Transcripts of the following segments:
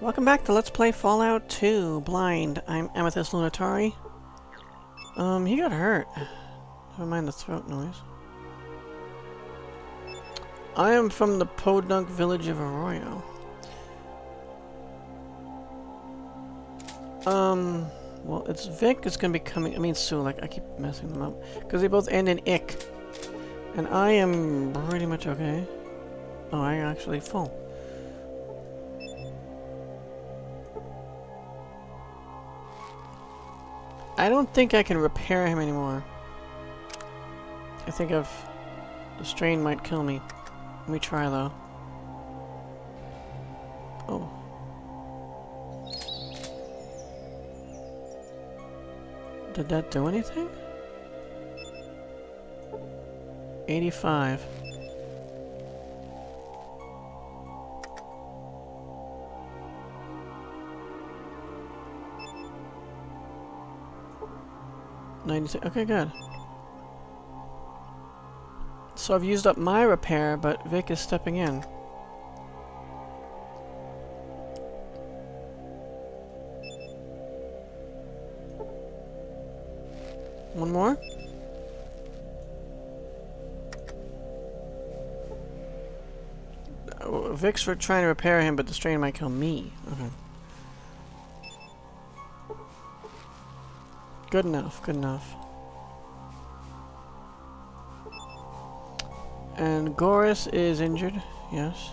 Welcome back to Let's Play Fallout 2 Blind. I'm Amethyst Lunatari. He got hurt. Never mind the throat noise. I am from the Podunk village of Arroyo. Well, it's Vic is gonna be coming. I mean, Sulik. I keep messing them up. Because they both end in ick. And I am pretty much okay. Oh, I'm actually full. I don't think I can repair him anymore. I think the strain might kill me. Let me try though. Oh. Did that do anything? 85. Okay, good. So I've used up my repair, but Vic is stepping in. One more? Oh, Vic's for trying to repair him, but the strain might kill me. Okay. Good enough, good enough. And Goris is injured, yes.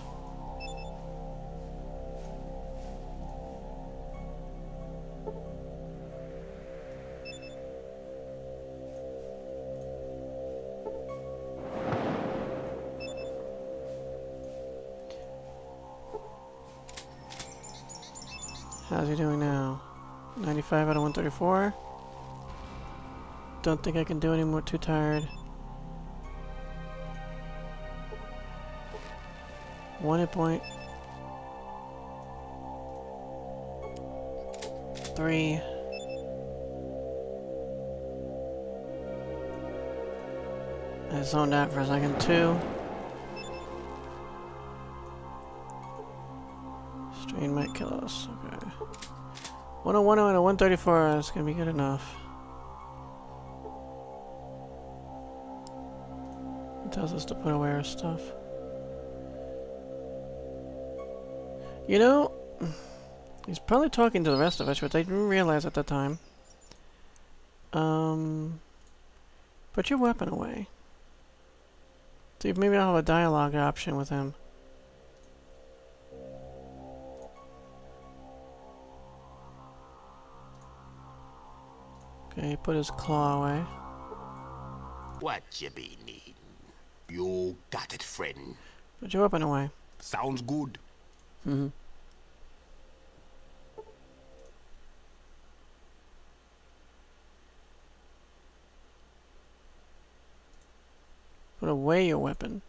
How's he doing now? 95 out of 134. Don't think I can do any more, too tired. 1 hit point. 3. I zoned out for a second. 2. Strain might kill us. Okay. 101 out of 134 is gonna be good enough. It tells us to put away our stuff. You know, he's probably talking to the rest of us, which I didn't realize at the time. Put your weapon away. See, maybe I'll have a dialogue option with him. Okay, he put his claw away. What you be needing? You got it, friend. Put your weapon away. Sounds good. Mm-hmm. Put away your weapon.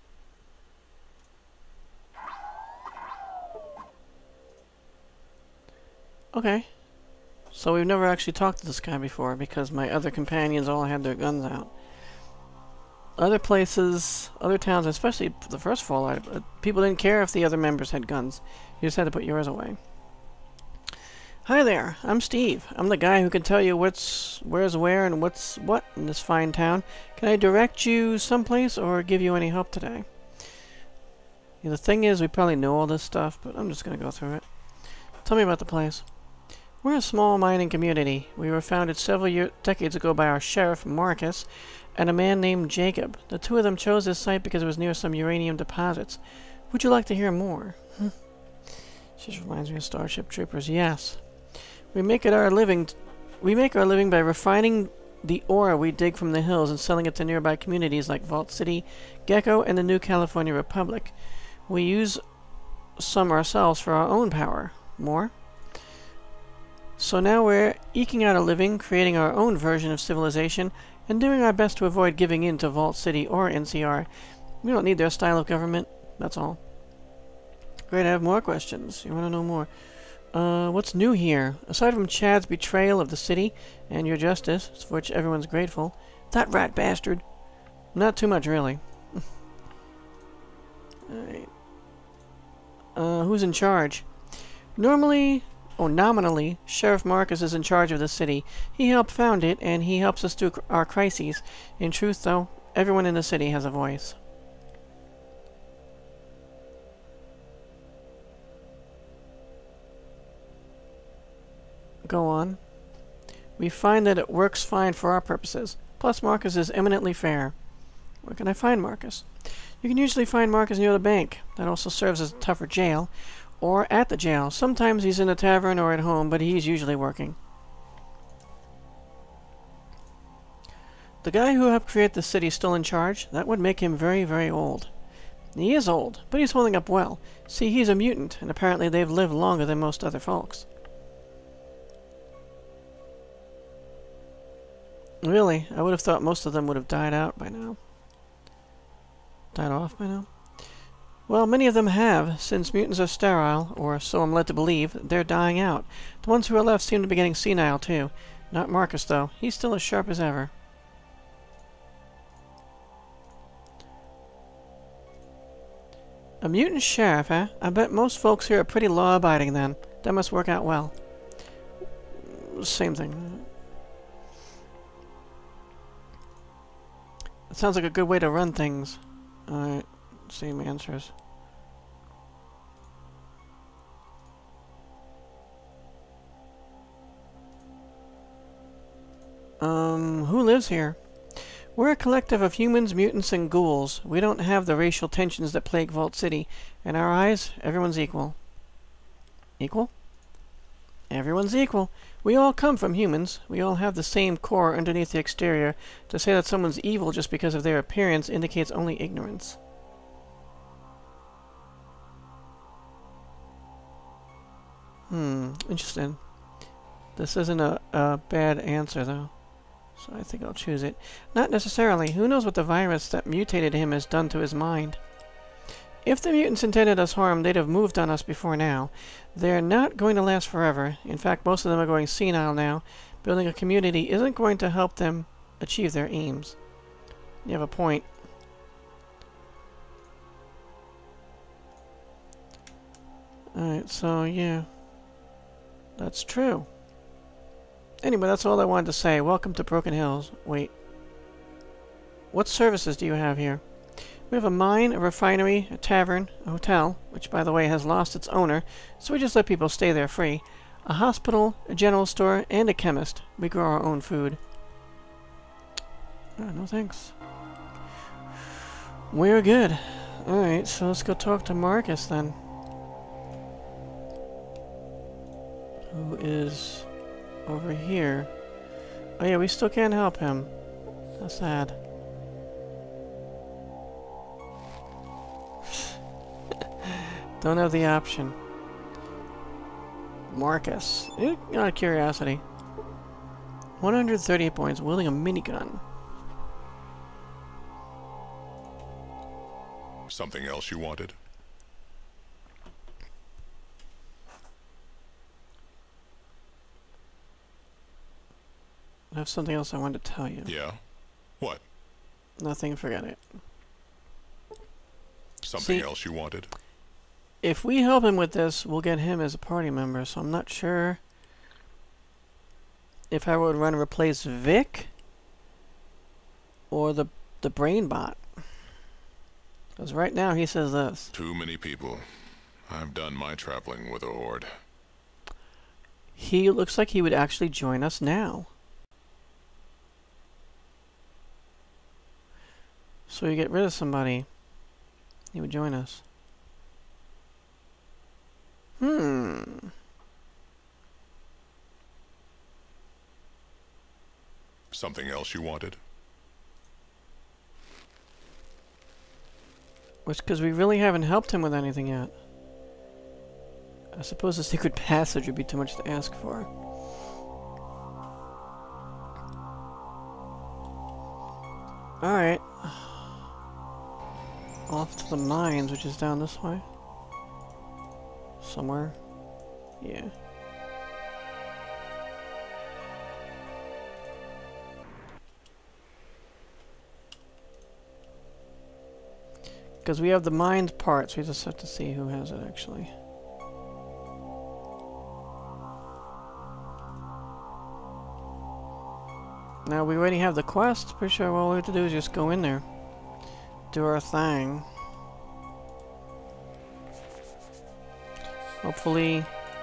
Okay. So we've never actually talked to this guy before because my other companions all had their guns out. Other places, other towns, especially the first Fallout, people didn't care if the other members had guns. You just had to put yours away. Hi there, I'm Steve. I'm the guy who can tell you where's where and what's what in this fine town. Can I direct you someplace or give you any help today? Yeah, the thing is, we probably know all this stuff, but I'm just going to go through it. Tell me about the place. We're a small mining community. We were founded several decades ago by our sheriff, Marcus, and a man named Jacob. The two of them chose this site because it was near some uranium deposits. Would you like to hear more? She just reminds me of Starship Troopers. Yes. We make our living by refining the ore we dig from the hills and selling it to nearby communities like Vault City, Gecko, and the New California Republic. We use some ourselves for our own power. More? So now we're eking out a living, creating our own version of civilization, and doing our best to avoid giving in to Vault City or NCR. We don't need their style of government, that's all. Great, I have more questions. You want to know more? What's new here? Aside from Chad's betrayal of the city and your justice, for which everyone's grateful, that rat bastard. Not too much, really. Alright. Who's in charge? Normally, or nominally, Sheriff Marcus is in charge of the city. He helped found it, and he helps us through our crises. In truth, though, everyone in the city has a voice. Go on. We find that it works fine for our purposes. Plus, Marcus is eminently fair. Where can I find Marcus? You can usually find Marcus near the bank. That also serves as a tougher jail. Or at the jail. Sometimes he's in a tavern or at home, but he's usually working. The guy who helped create the city is still in charge. That would make him very, very old. He is old, but he's holding up well. See, he's a mutant, and apparently they've lived longer than most other folks. Really? I would have thought most of them would have died out by now. Died off by now? Well, many of them have. Since mutants are sterile, or so I'm led to believe, they're dying out. The ones who are left seem to be getting senile, too. Not Marcus, though. He's still as sharp as ever. A mutant sheriff, eh? I bet most folks here are pretty law-abiding, then. That must work out well. Same thing. It sounds like a good way to run things. Alright. Same answers. Who lives here? We're a collective of humans, mutants, and ghouls. We don't have the racial tensions that plague Vault City. In our eyes, everyone's equal. Equal? Everyone's equal. We all come from humans. We all have the same core underneath the exterior. To say that someone's evil just because of their appearance indicates only ignorance. Interesting. This isn't a bad answer, though. So I think I'll choose it. Not necessarily. Who knows what the virus that mutated him has done to his mind? If the mutants intended us harm, they'd have moved on us before now. They're not going to last forever. In fact, most of them are going senile now. Building a community isn't going to help them achieve their aims. You have a point. Alright, so yeah. That's true. Anyway, that's all I wanted to say. Welcome to Broken Hills. Wait. What services do you have here? We have a mine, a refinery, a tavern, a hotel, which by the way has lost its owner, so we just let people stay there free, a hospital, a general store, and a chemist. We grow our own food. No thanks. We're good. Alright, so let's go talk to Marcus then. Who is over here? Oh yeah, we still can't help him. That's sad. Don't have the option. Marcus. Out of curiosity. 130 points, wielding a minigun. Something else you wanted? I have something else I wanted to tell you. Yeah? What? Nothing, forget it. Something else you wanted? If we help him with this, we'll get him as a party member, so I'm not sure if I would run replace Vic or the brain bot. Because right now he says this. Too many people. I've done my traveling with a horde. He looks like he would actually join us now. So you get rid of somebody, he would join us. Something else you wanted? Which, because we really haven't helped him with anything yet. I suppose a secret passage would be too much to ask for. Alright. Off to the mines, which is down this way. Somewhere. Yeah. Because we have the mines parts, we just have to see who has it actually. Now we already have the quest. Pretty sure all we have to do is just go in there. Do our thing. Hopefully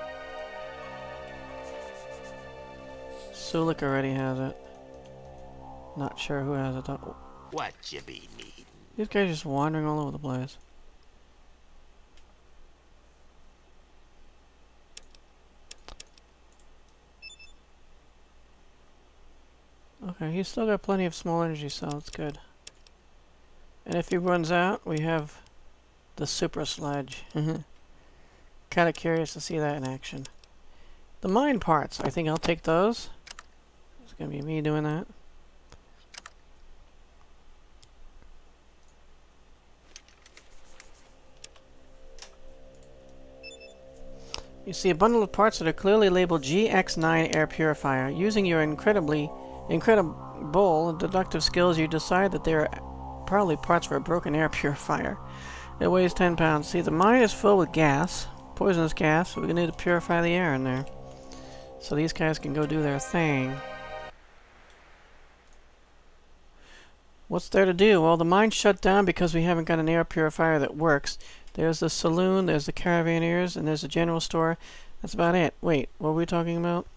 Sulik already has it. Not sure who has it though. What you be needing? These guys just wandering all over the place. Okay, he's still got plenty of small energy, so that's good. And if he runs out, we have the super sledge. Kind of curious to see that in action. The mine parts, I think I'll take those. It's gonna be me doing that. You see a bundle of parts that are clearly labeled GX9 air purifier. Using your incredible deductive skills, you decide that they are probably parts for a broken air purifier. It weighs 10 pounds. See, the mine is filled with gas, poisonous gas, so we're going to need to purify the air in there. So these guys can go do their thing. What's there to do? Well, the mine's shut down because we haven't got an air purifier that works. There's the saloon, there's the caravaneers, and there's the general store. That's about it. Wait, what were we talking about?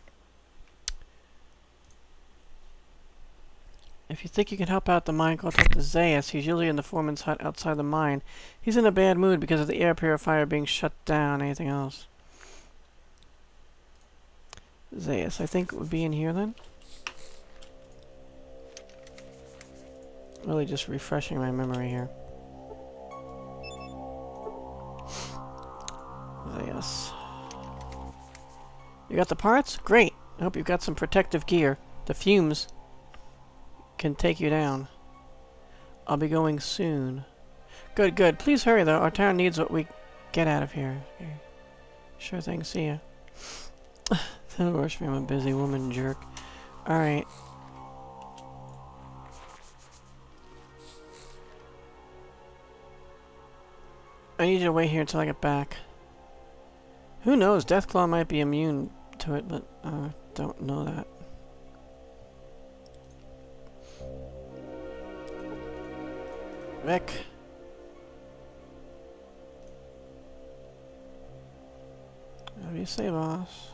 If you think you can help out the mine, go talk to Zayas. He's usually in the foreman's hut outside the mine. He's in a bad mood because of the air purifier being shut down. Anything else? Zayas, I think it would be in here then. Really just refreshing my memory here. Yes. You got the parts? Great. I hope you've got some protective gear. The fumes can take you down. I'll be going soon. Good, good. Please hurry though. Our town needs what we get out of here. Okay. Sure thing. See ya. Don't rush me. I'm a busy woman jerk. Alright. I need you to wait here until I get back. Who knows? Deathclaw might be immune to it, but I don't know that. Rick. How do you say, boss?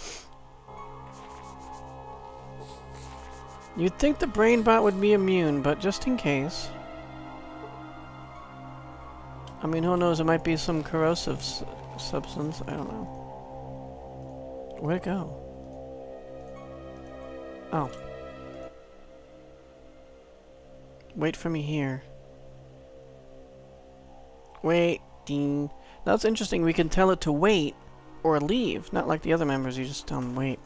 You'd think the brain bot would be immune, but just in case. I mean, who knows? It might be some corrosive substance. I don't know. Where'd it go? Oh. Wait for me here. Wait. Ding. That's interesting. We can tell it to wait or leave. Not like the other members. You just tell them wait.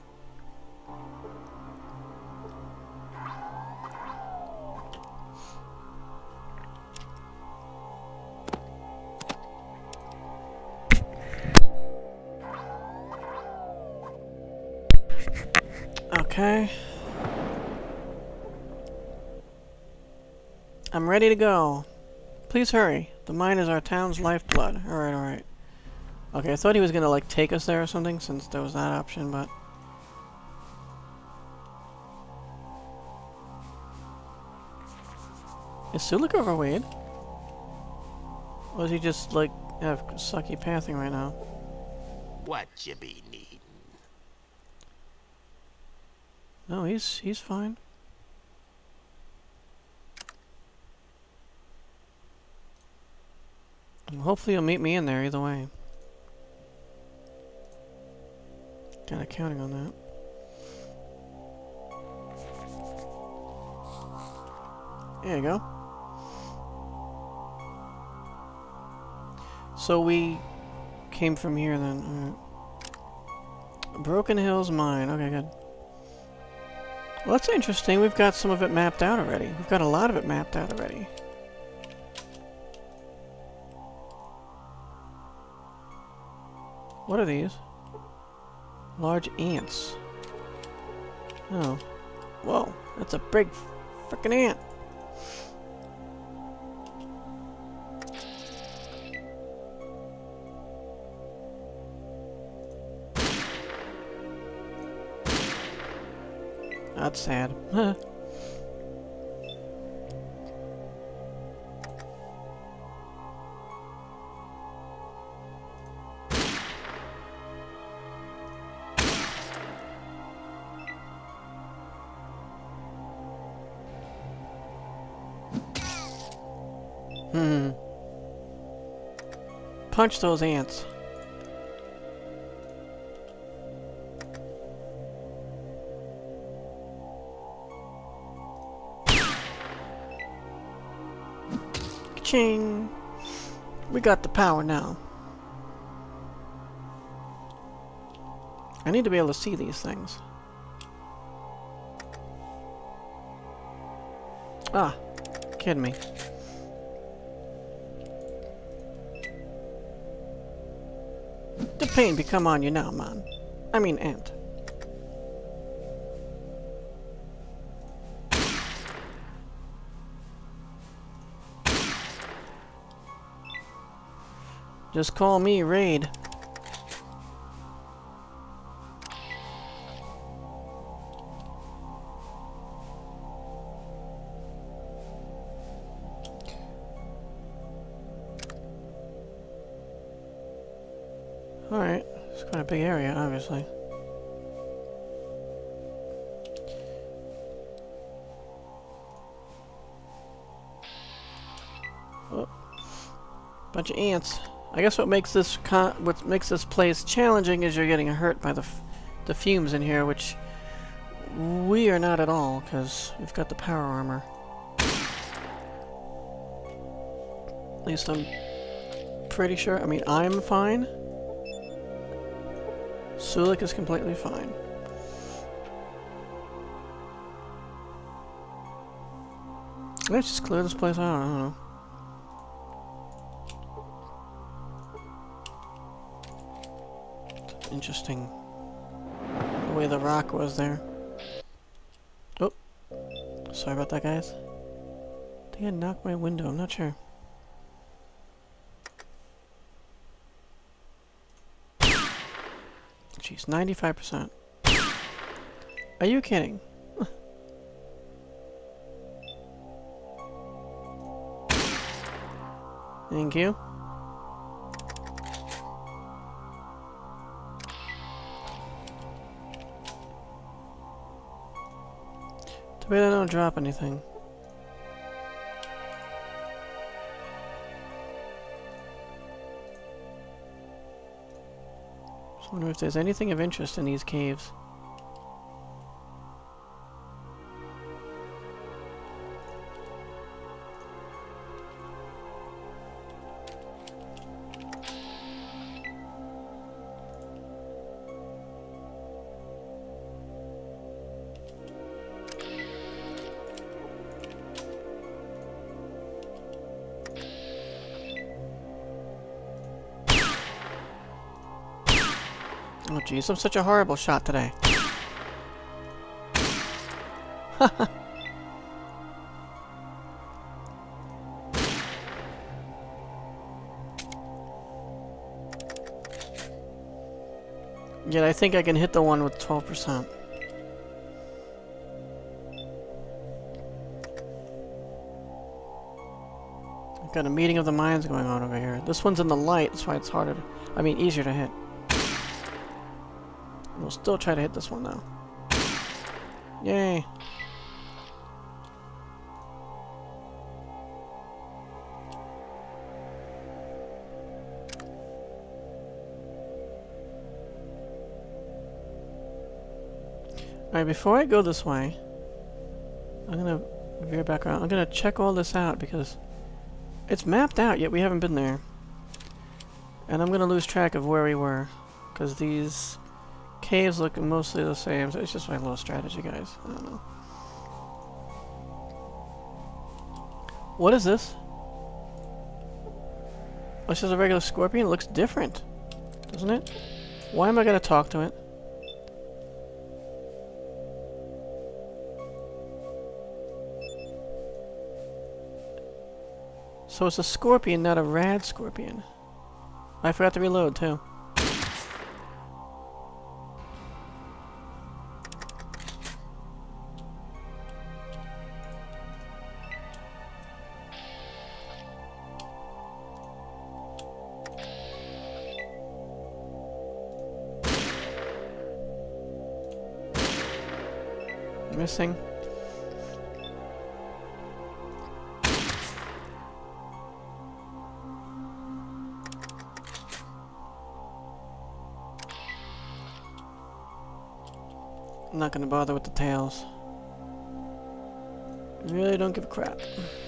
Okay. I'm ready to go. Please hurry. The mine is our town's lifeblood. Alright, alright. Okay, I thought he was gonna, like, take us there or something, since there was that option, but... Is Sulik overweight? Or is he just, like, have sucky pathing right now? What you be needing? No, he's fine. Well, hopefully he'll meet me in there either way. Kinda counting on that. There you go. So we came from here then. Alright. Broken Hills Mine. Okay, good. Well, that's interesting. We've got some of it mapped out already. We've got a lot of it mapped out already. What are these? Large ants. Oh. Whoa. That's a big frickin' ant. that's sad. Punch those ants. Ching! We got the power now. I need to be able to see these things. Ah, kidding me. The pain become on you now, man. I mean, ant. Just call me Raid. Alright, it's quite a big area, obviously. Oh, bunch of ants. I guess what makes this place challenging is you're getting hurt by the fumes in here, which we are not at all because we've got the power armor. At least I'm pretty sure. I mean, I'm fine. Sulik is completely fine. Let's just clear this place out. I don't know. Interesting. The way the rock was there. Oh. Sorry about that, guys. I think I knocked my window. I'm not sure. Jeez, 95%. Are you kidding? Thank you. Too bad I don't drop anything. I wonder if there's anything of interest in these caves. Oh jeez, I'm such a horrible shot today. Yet I think I can hit the one with 12%. I've got a meeting of the minds going on over here. This one's in the light, that's why it's harder to, I mean, easier to hit. We'll still try to hit this one though. Yay! Alright, before I go this way, I'm gonna veer back around. I'm gonna check all this out because it's mapped out, yet we haven't been there. And I'm gonna lose track of where we were, because these caves look mostly the same, so it's just my little strategy, guys. I don't know. What is this? Oh, it's just a regular scorpion? It looks different, doesn't it? Why am I gonna talk to it? So it's a scorpion, not a rad scorpion. I forgot to reload, too. missing. I'm not gonna bother with the tails. Really don't give a crap.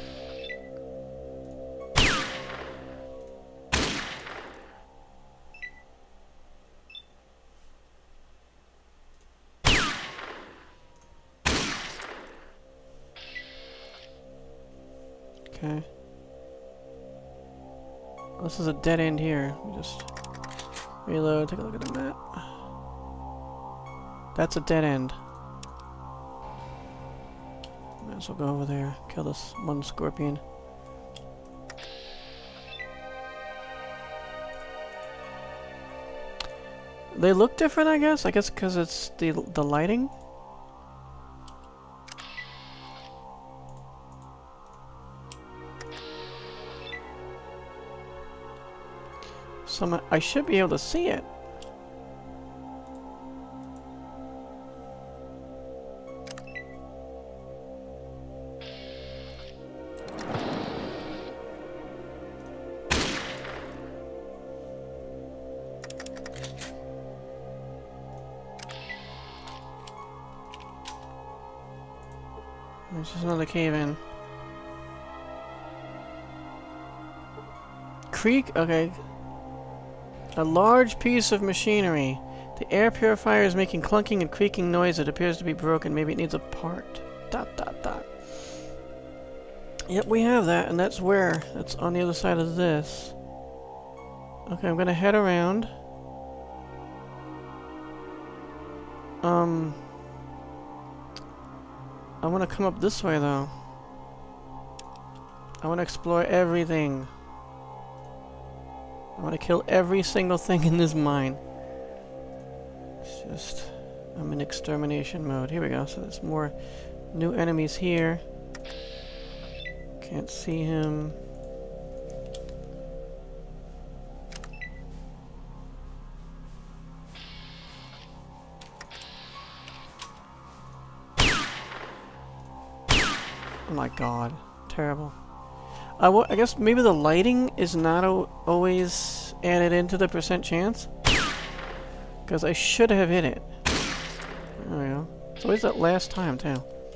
Okay. This is a dead end here. Let me just reload, take a look at the map. That's a dead end. Might as well go over there, kill this one scorpion. They look different, I guess. I guess because it's the lighting. I should be able to see it. There's just another cave in. Creek? Okay. A large piece of machinery. The air purifier is making clunking and creaking noise. It appears to be broken. Maybe it needs a part. ... Yep, we have that, and that's where. That's on the other side of this. Okay, I'm gonna head around. I wanna come up this way, though. I wanna explore everything. I want to kill every single thing in this mine. It's just... I'm in extermination mode. Here we go. So there's more new enemies here. Can't see him. Oh my god. Terrible. I guess maybe the lighting is not always added into the percent chance. Because I should have hit it. There we go. It's always that last time, too.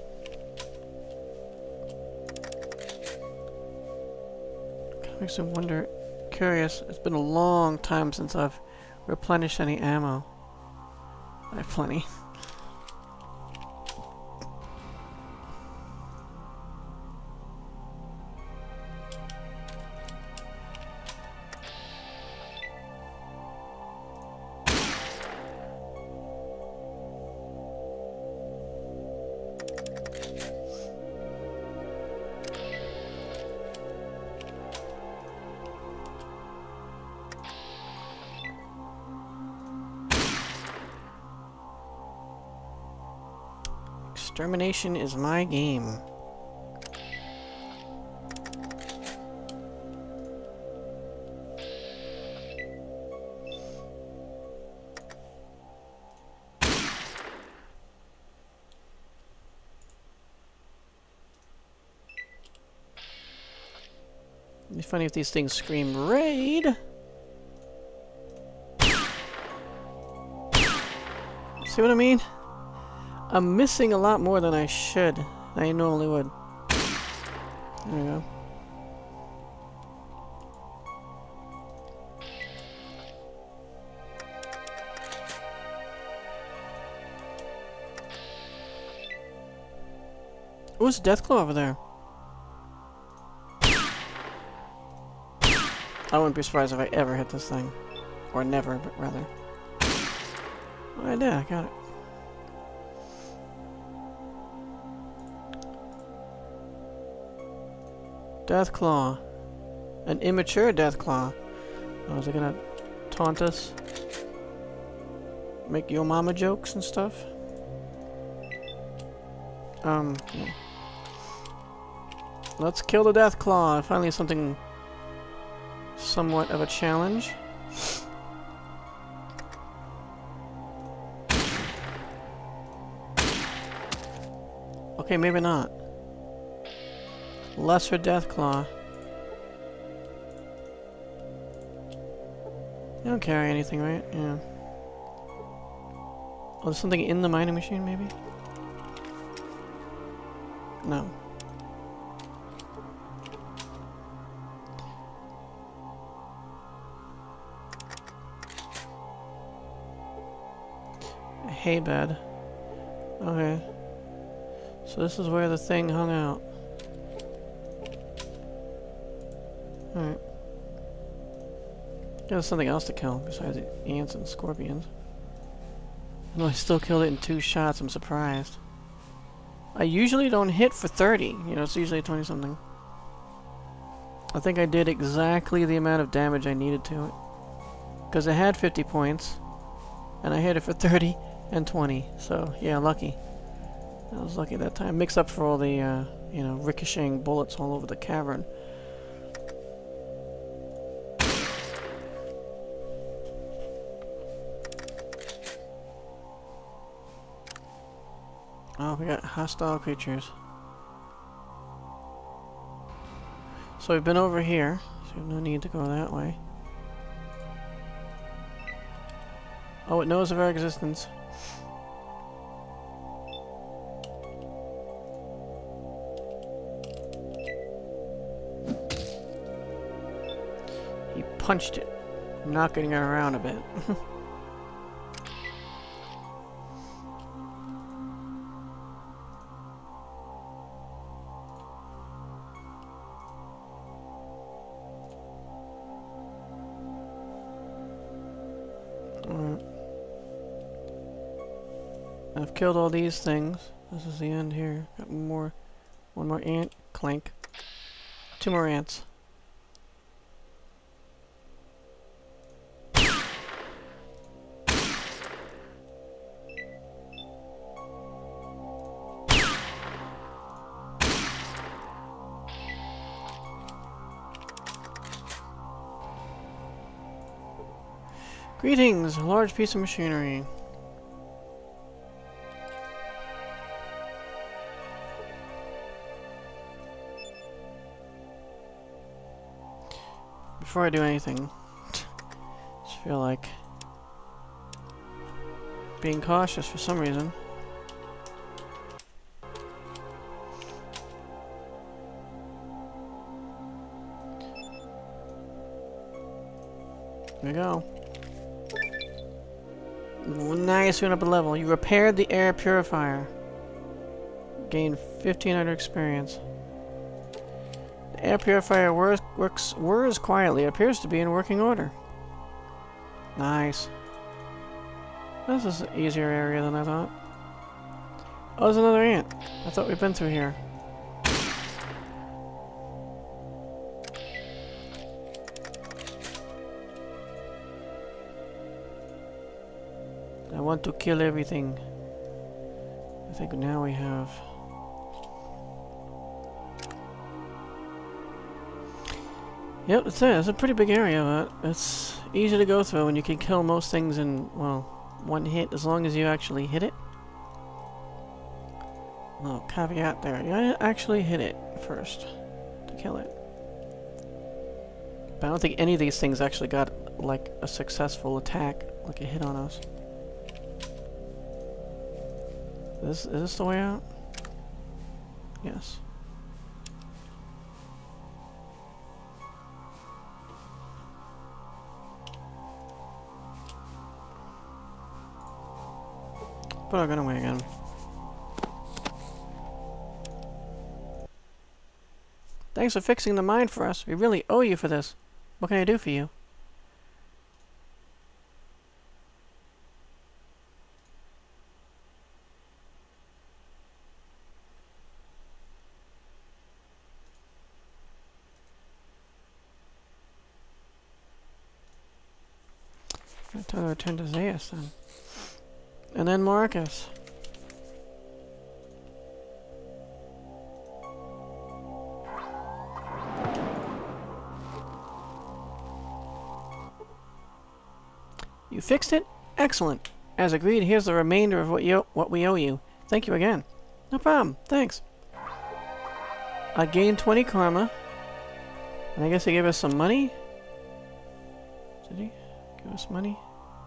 Kind of makes me wonder, curious. It's been a long time since I've replenished any ammo. I have plenty. Extermination is my game. It'd be funny if these things scream raid. See what I mean? I'm missing a lot more than I should. I normally would. There we go. Oh, it's a Deathclaw over there. I wouldn't be surprised if I ever hit this thing. Or never, but rather. Oh, I did, I got it. Deathclaw. An immature Deathclaw. Oh, is it gonna taunt us? Make your mama jokes and stuff? Yeah. Let's kill the Deathclaw. Finally something somewhat of a challenge. Okay, maybe not. Lesser Deathclaw. You don't carry anything, right? Yeah. Oh, there's something in the mining machine, maybe? No. A hay bed. Okay. So this is where the thing hung out. Alright. There's something else to kill besides the ants and scorpions. I know I still killed it in 2 shots, I'm surprised. I usually don't hit for 30, you know, it's usually 20 something. I think I did exactly the amount of damage I needed to it. Because it had 50 points, and I hit it for 30 and 20, so yeah, lucky. I was lucky that time. Mixed up for all the, you know, ricocheting bullets all over the cavern. Oh, we got hostile creatures. So we've been over here, so we have no need to go that way. Oh, it knows of our existence. He punched it, knocking it around a bit. I've killed all these things. This is the end here. Got one more ant. Clank. 2 more ants. Greetings, a large piece of machinery. Before I do anything, just feel like being cautious for some reason. There we go. Nice, went up a level. You repaired the air purifier. Gained 1500 experience. The air purifier whirs quietly. It appears to be in working order. Nice. This is an easier area than I thought. Oh, there's another ant. I thought we'd been through here. I want to kill everything. I think now we have... Yep, that's it. It's a pretty big area, but it's easy to go through, and you can kill most things in, well, 1 hit, as long as you actually hit it. No, caveat there. You gotta actually hit it first to kill it. But I don't think any of these things actually got, like, a successful attack, like a hit on us. Is this the way out? Yes. Put our gun away again. Thanks for fixing the mine for us. We really owe you for this. What can I do for you? Time to return to Zeus then. And then Marcus. You fixed it? Excellent. As agreed, here's the remainder of what we owe you. Thank you again. No problem. Thanks. I gained 20 karma. And I guess he gave us some money? Did he give us money?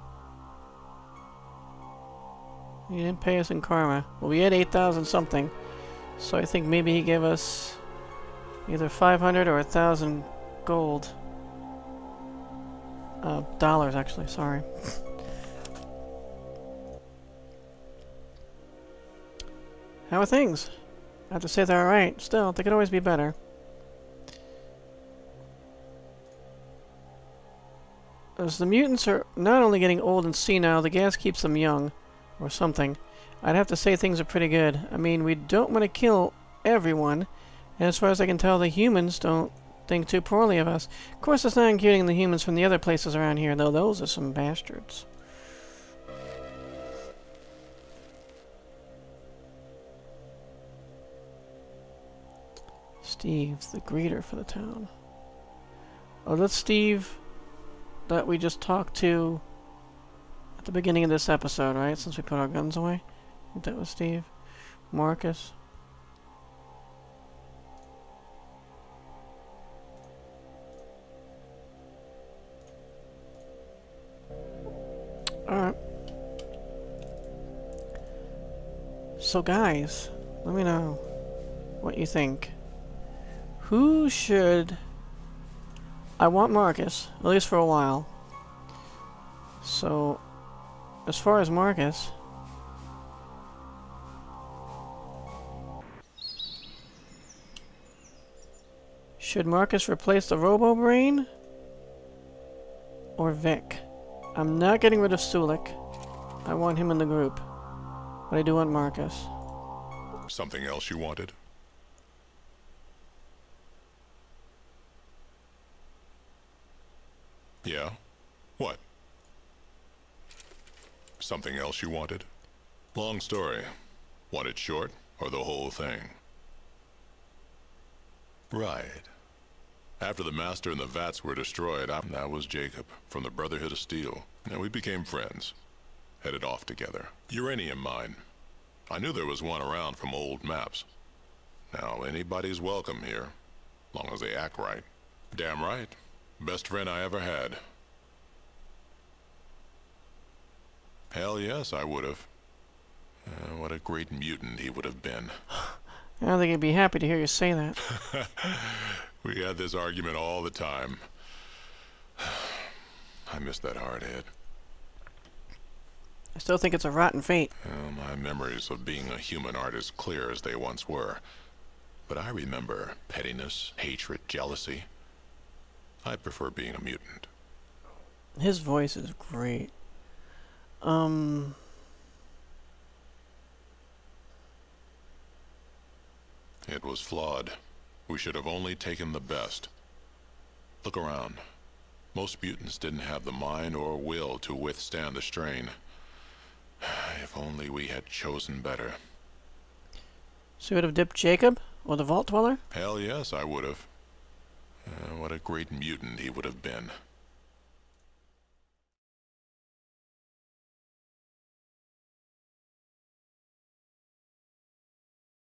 He didn't pay us in karma. Well, we had 8,000 something. So I think maybe he gave us either 500 or 1,000 gold. Dollars, actually. Sorry. How are things? I have to say they're alright. Still, they could always be better. As the mutants are not only getting old and senile, the gas keeps them young. Or something. I'd have to say things are pretty good. I mean, we don't want to kill everyone. And as far as I can tell, the humans don't think too poorly of us. Of course, it's not including the humans from the other places around here, though. Those are some bastards. Steve's the greeter for the town. Oh, that's Steve that we just talked to at the beginning of this episode, right? Since we put our guns away. I think that was Steve. Marcus. Alright. So guys, let me know what you think. Who should... I want Marcus, at least for a while. So, as far as Marcus... Should Marcus replace the Robo-Brain? Or Vic? I'm not getting rid of Sulik. I want him in the group. But I do want Marcus. Something else you wanted? Yeah? What? Something else you wanted? Long story. Want it short, or the whole thing? Right. After the Master and the Vats were destroyed, that was Jacob, from the Brotherhood of Steel. And we became friends. Headed off together. Uranium mine. I knew there was one around from old maps. Now, anybody's welcome here. Long as they act right. Damn right. Best friend I ever had. Hell yes, I would've. What a great mutant he would have been. I don't think he'd be happy to hear you say that. We had this argument all the time. I miss that hardhead. I still think it's a rotten fate. Well, my memories of being a human aren't as clear as they once were. But I remember pettiness, hatred, jealousy. I prefer being a mutant. His voice is great. It was flawed. We should have only taken the best. Look around. Most mutants didn't have the mind or will to withstand the strain. If only we had chosen better. So you would have dipped Jacob? Or the Vault Dweller? Hell yes, I would have. What a great mutant he would have been.